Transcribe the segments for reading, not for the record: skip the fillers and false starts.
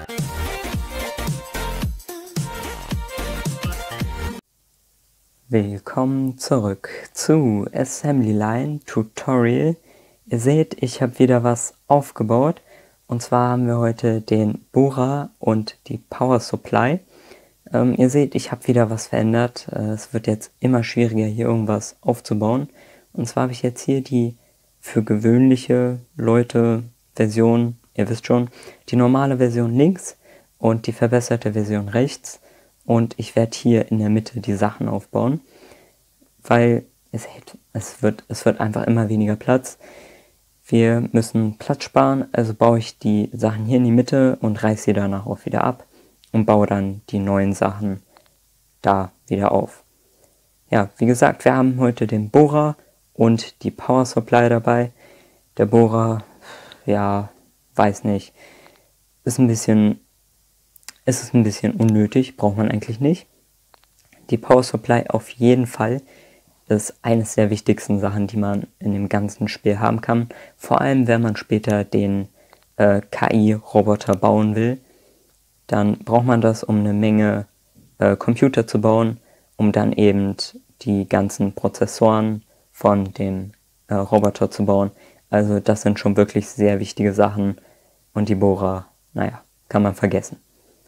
Willkommen zurück zu Assembly Line Tutorial. Ihr seht, ich habe wieder was aufgebaut. Und zwar haben wir heute den Bohrer und die Power Supply. Ihr seht, ich habe wieder was verändert. Es wird jetzt immer schwieriger, hier irgendwas aufzubauen. Und zwar habe ich jetzt hier die für gewöhnliche Leute Version, ihr wisst schon, die normale Version links und die verbesserte Version rechts. Und ich werde hier in der Mitte die Sachen aufbauen, weil es wird einfach immer weniger Platz. Wir müssen Platz sparen, also baue ich die Sachen hier in die Mitte und reiße sie danach auch wieder ab und baue dann die neuen Sachen da wieder auf. Ja, wie gesagt, wir haben heute den Bohrer und die Power Supply dabei. Der Bohrer, ja, weiß nicht, ist ein bisschen unnötig, braucht man eigentlich nicht. Die Power Supply auf jeden Fall ist eines der wichtigsten Sachen, die man in dem ganzen Spiel haben kann. Vor allem, wenn man später den KI-Roboter bauen will, dann braucht man das, um eine Menge Computer zu bauen, um dann eben die ganzen Prozessoren von dem Roboter zu bauen. Also das sind schon wirklich sehr wichtige Sachen und die Bohrer, naja, kann man vergessen.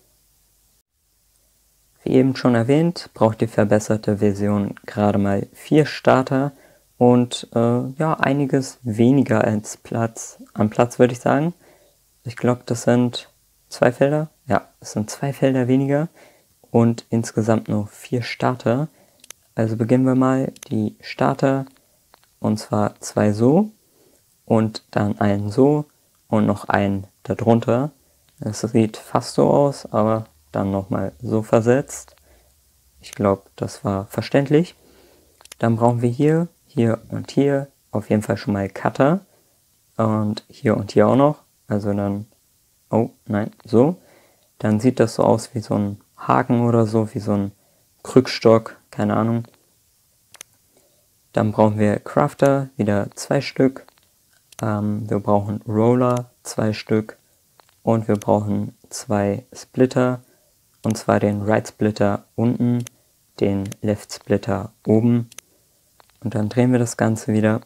Wie eben schon erwähnt, braucht die verbesserte Version gerade mal 4 Starter und ja, einiges weniger als Platz würde ich sagen. Ich glaube, das sind 2 Felder. Ja, es sind 2 Felder weniger und insgesamt nur 4 Starter. Also beginnen wir mal die Starter, und zwar 2 so und dann einen so und noch einen darunter. Es sieht fast so aus, aber dann nochmal so versetzt. Ich glaube, das war verständlich. Dann brauchen wir hier und hier auf jeden Fall schon mal Cutter. Und hier auch noch. Also dann, oh nein, so. Dann sieht das so aus wie so ein Haken oder so, wie so ein Krückstock, keine Ahnung. Dann brauchen wir Crafter, wieder 2 Stück. Wir brauchen Roller, 2 Stück. Und wir brauchen 2 Splitter. Und zwar den Right Splitter unten, den Left Splitter oben. Und dann drehen wir das Ganze wieder.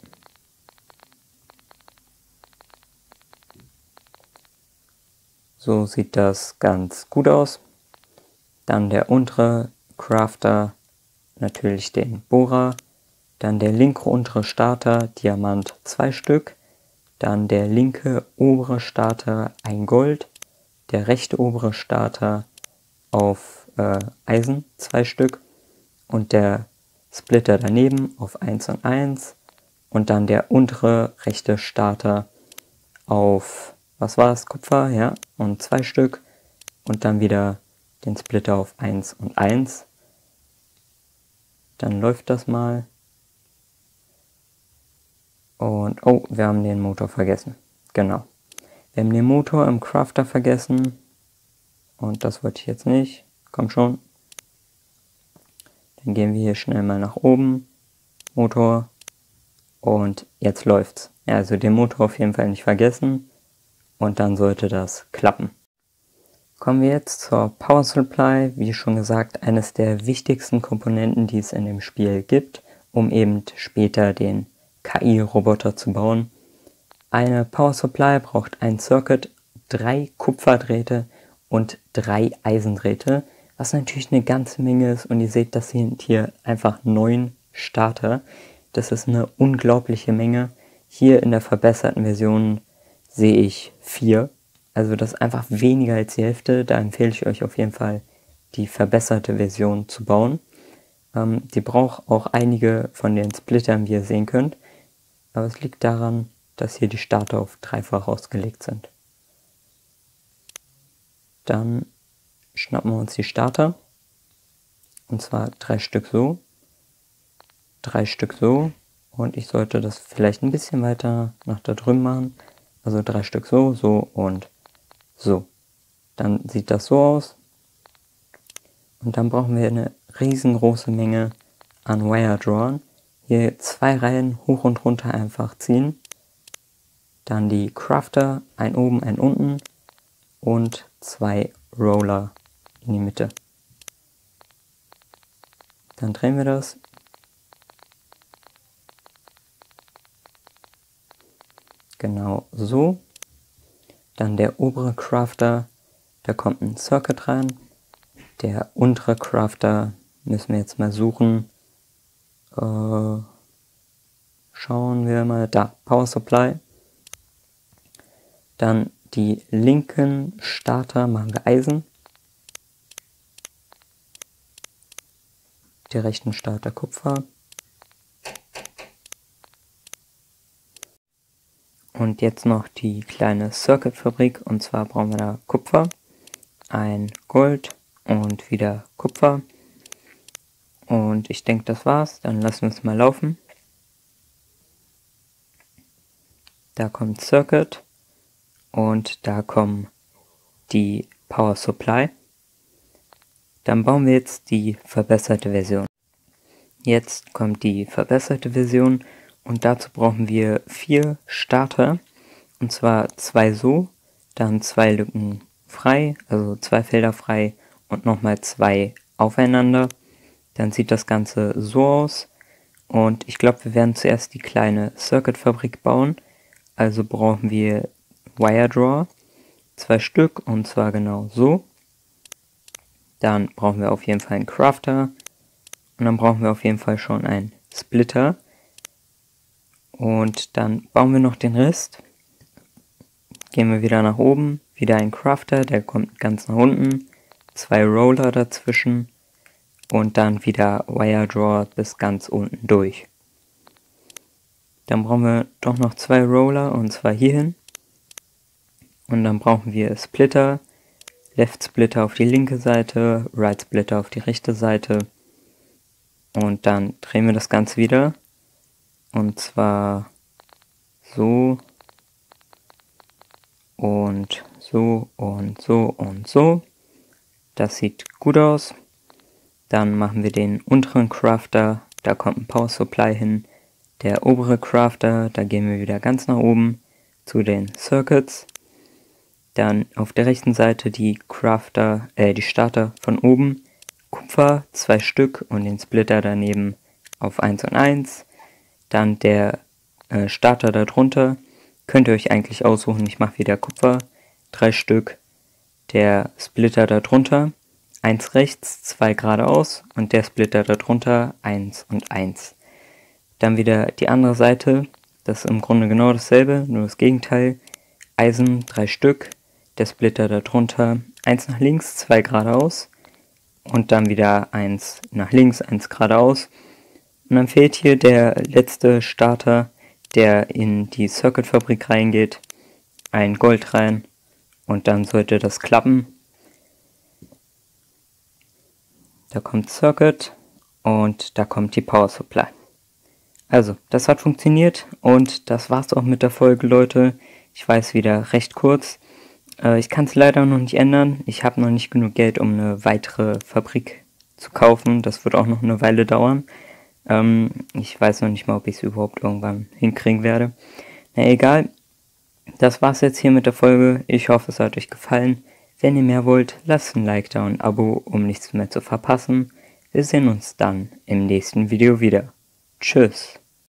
So sieht das ganz gut aus. Dann der untere Crafter, natürlich den Bohrer. Dann der linke untere Starter, Diamant 2 Stück. Dann der linke obere Starter, ein Gold. Der rechte obere Starter auf Eisen 2 Stück. Und der Splitter daneben auf 1 und 1. Und dann der untere rechte Starter auf, was war es, Kupfer, ja, und 2 Stück. Und dann wieder den Splitter auf 1 und 1. Dann läuft das mal. Und, oh, wir haben den Motor vergessen. Genau. Wir haben den Motor im Crafter vergessen. Und das wollte ich jetzt nicht. Komm schon. Dann gehen wir hier schnell mal nach oben. Motor. Und jetzt läuft's. Ja, also den Motor auf jeden Fall nicht vergessen. Und dann sollte das klappen. Kommen wir jetzt zur Power Supply. Wie schon gesagt, eines der wichtigsten Komponenten, die es in dem Spiel gibt, um eben später den KI-Roboter zu bauen. Eine Power Supply braucht ein Circuit, 3 Kupferdrähte und 3 Eisendrähte, was natürlich eine ganze Menge ist. Und ihr seht, das sind hier einfach 9 Starter. Das ist eine unglaubliche Menge. Hier in der verbesserten Version sehe ich 4. Also das ist einfach weniger als die Hälfte. Da empfehle ich euch auf jeden Fall, die verbesserte Version zu bauen. Die braucht auch einige von den Splittern, wie ihr sehen könnt. Aber es liegt daran, dass hier die Starter auf dreifach ausgelegt sind. Dann schnappen wir uns die Starter. Und zwar 3 Stück so, 3 Stück so. Und ich sollte das vielleicht ein bisschen weiter nach da drüben machen. Also 3 Stück so, so und so. Dann sieht das so aus. Und dann brauchen wir eine riesengroße Menge an Wire Drawn. Hier 2 Reihen hoch und runter einfach ziehen. Dann die Crafter, ein oben, ein unten. Und 2 Roller in die Mitte. Dann drehen wir das. Genau so. Dann der obere Crafter, da kommt ein Circuit rein. Der untere Crafter müssen wir jetzt mal suchen. Schauen wir mal, da, Power Supply. Dann die linken Starter machen wir Eisen. Die rechten Starter Kupfer. Und jetzt noch die kleine Circuit-Fabrik, und zwar brauchen wir da Kupfer, ein Gold und wieder Kupfer. Und ich denke, das war's. Dann lassen wir es mal laufen. Da kommt Circuit und da kommen die Power Supply. Dann bauen wir jetzt die verbesserte Version. Jetzt kommt die verbesserte Version und dazu brauchen wir 4 Starter. Und zwar 2 so, dann 2 Lücken frei, also 2 Felder frei und nochmal 2 aufeinander. Dann sieht das Ganze so aus. Und ich glaube, wir werden zuerst die kleine Circuit-Fabrik bauen. Also brauchen wir Wire Drawer, 2 Stück, und zwar genau so. Dann brauchen wir auf jeden Fall einen Crafter. Und dann brauchen wir auf jeden Fall schon einen Splitter. Und dann bauen wir noch den Rest. Gehen wir wieder nach oben, wieder ein Crafter, der kommt ganz nach unten. 2 Roller dazwischen. Und dann wieder Wire Drawer bis ganz unten durch. Dann brauchen wir doch noch 2 Roller, und zwar hierhin. Und dann brauchen wir Splitter. Left Splitter auf die linke Seite, Right Splitter auf die rechte Seite. Und dann drehen wir das Ganze wieder. Und zwar so und so und so und so. Das sieht gut aus. Dann machen wir den unteren Crafter, da kommt ein Power Supply hin. Der obere Crafter, da gehen wir wieder ganz nach oben zu den Circuits. Dann auf der rechten Seite die Starter von oben. Kupfer 2 Stück und den Splitter daneben auf 1 und 1. Dann der Starter darunter. Könnt ihr euch eigentlich aussuchen, ich mache wieder Kupfer 3 Stück. Der Splitter darunter. 1 rechts, 2 geradeaus und der Splitter darunter 1 und 1. Dann wieder die andere Seite, das ist im Grunde genau dasselbe, nur das Gegenteil. Eisen 3 Stück, der Splitter darunter, 1 nach links, 2 geradeaus und dann wieder 1 nach links, 1 geradeaus. Und dann fehlt hier der letzte Starter, der in die Circuit-Fabrik reingeht, ein Gold rein und dann sollte das klappen. Da kommt Circuit und da kommt die Power Supply. Also, das hat funktioniert und das war's auch mit der Folge, Leute. Ich weiß, wieder recht kurz. Ich kann es leider noch nicht ändern. Ich habe noch nicht genug Geld, um eine weitere Fabrik zu kaufen. Das wird auch noch eine Weile dauern. Ich weiß noch nicht mal, ob ich es überhaupt irgendwann hinkriegen werde. Na egal. Das war's jetzt hier mit der Folge. Ich hoffe, es hat euch gefallen. Wenn ihr mehr wollt, lasst ein Like da und ein Abo, um nichts mehr zu verpassen. Wir sehen uns dann im nächsten Video wieder. Tschüss.